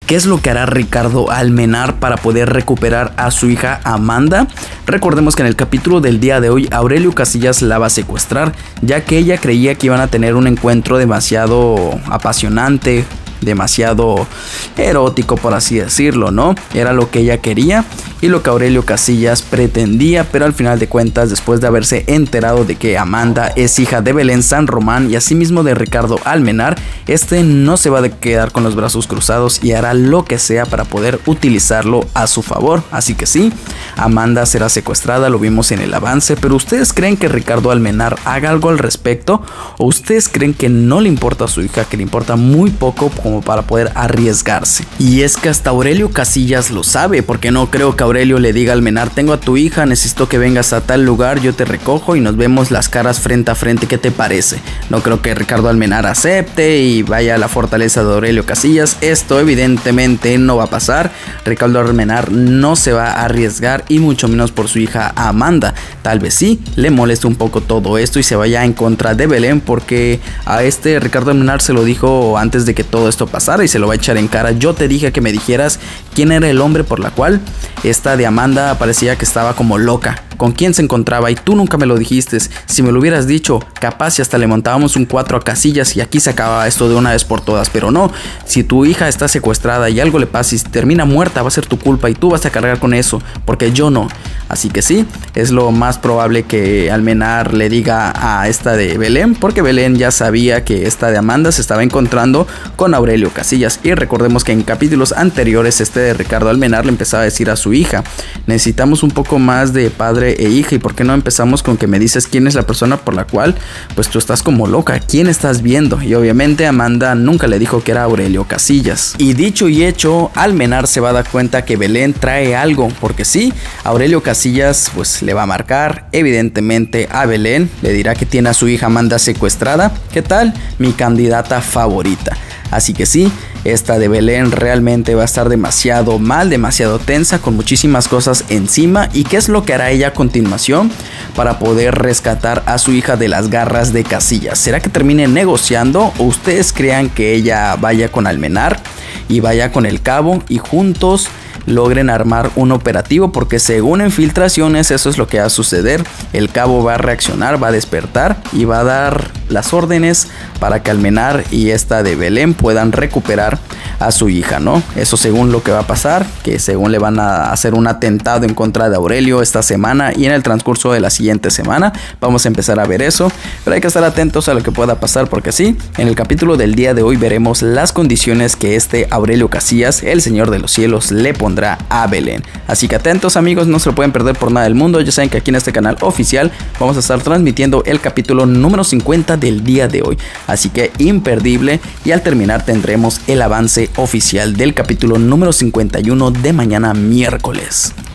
¿Qué es lo que hará Ricardo Almenar para poder recuperar a su hija Amanda? Recordemos que en el capítulo del día de hoy Aurelio Casillas la va a secuestrar, ya que ella creía que iban a tener un encuentro demasiado apasionante, demasiado erótico, por así decirlo, ¿no? Era lo que ella quería y lo que Aurelio Casillas pretendía, pero al final de cuentas, después de haberse enterado de que Amanda es hija de Belén San Román y asimismo de Ricardo Almenar, este no se va a quedar con los brazos cruzados y hará lo que sea para poder utilizarlo a su favor. Así que sí, Amanda será secuestrada, lo vimos en el avance, pero ¿ustedes creen que Ricardo Almenar haga algo al respecto? ¿O ustedes creen que no le importa a su hija, que le importa muy poco como para poder arriesgarse? Y es que hasta Aurelio Casillas lo sabe, porque no creo que Aurelio le diga a Almenar: tengo a tu hija, necesito que vengas a tal lugar, yo te recojo y nos vemos las caras frente a frente, ¿qué te parece? No creo que Ricardo Almenar acepte y vaya a la fortaleza de Aurelio Casillas. Esto evidentemente no va a pasar. Ricardo Almenar no se va a arriesgar y mucho menos por su hija Amanda. Tal vez sí le moleste un poco todo esto y se vaya en contra de Belén, porque a Ricardo Almenar se lo dijo antes de que todo esto pasara y se lo va a echar en cara: yo te dije que me dijeras quién era el hombre por la cual esta de Amanda parecía que estaba como loca, con quién se encontraba, y tú nunca me lo dijiste. Si me lo hubieras dicho, capaz y hasta le montábamos un 4 a Casillas y aquí se acababa esto de una vez por todas. Pero no, si tu hija está secuestrada y algo le pasa y termina muerta, va a ser tu culpa y tú vas a cargar con eso, porque yo no. Así que sí, es lo más probable que Almenar le diga a esta de Belén, porque Belén ya sabía que esta de Amanda se estaba encontrando con Aurelio Casillas. Y recordemos que en capítulos anteriores de Ricardo Almenar le empezaba a decir a su hija: necesitamos un poco más de padre e hija, y por qué no empezamos con que me dices quién es la persona por la cual pues tú estás como loca, quién estás viendo. Y obviamente Amanda nunca le dijo que era Aurelio Casillas. Y dicho y hecho, Almenar se va a dar cuenta que Belén trae algo, porque sí, Aurelio Casillas pues le va a marcar evidentemente a Belén, le dirá que tiene a su hija Amanda secuestrada. ¿Qué tal? Mi candidata favorita. Así que sí, esta de Belén realmente va a estar demasiado mal, demasiado tensa, con muchísimas cosas encima. ¿Y qué es lo que hará ella a continuación para poder rescatar a su hija de las garras de Casillas? ¿Será que termine negociando o ustedes crean que ella vaya con Almenar y vaya con el cabo y juntos logren armar un operativo? Porque según en filtraciones eso es lo que va a suceder. El cabo va a reaccionar, va a despertar y va a dar las órdenes para que Almenar y esta de Belén puedan recuperar a su hija, ¿no? Eso según lo que va a pasar, que según le van a hacer un atentado en contra de Aurelio esta semana, y en el transcurso de la siguiente semana vamos a empezar a ver eso. Pero hay que estar atentos a lo que pueda pasar, porque sí, en el capítulo del día de hoy veremos las condiciones que Aurelio Casillas, el señor de los cielos, le pondrá a Belén. Así que atentos, amigos, no se lo pueden perder por nada del mundo. Ya saben que aquí en este canal oficial vamos a estar transmitiendo el capítulo número 50 del día de hoy, así que imperdible. Y al terminar tendremos el avance oficial del capítulo número 51 de mañana miércoles.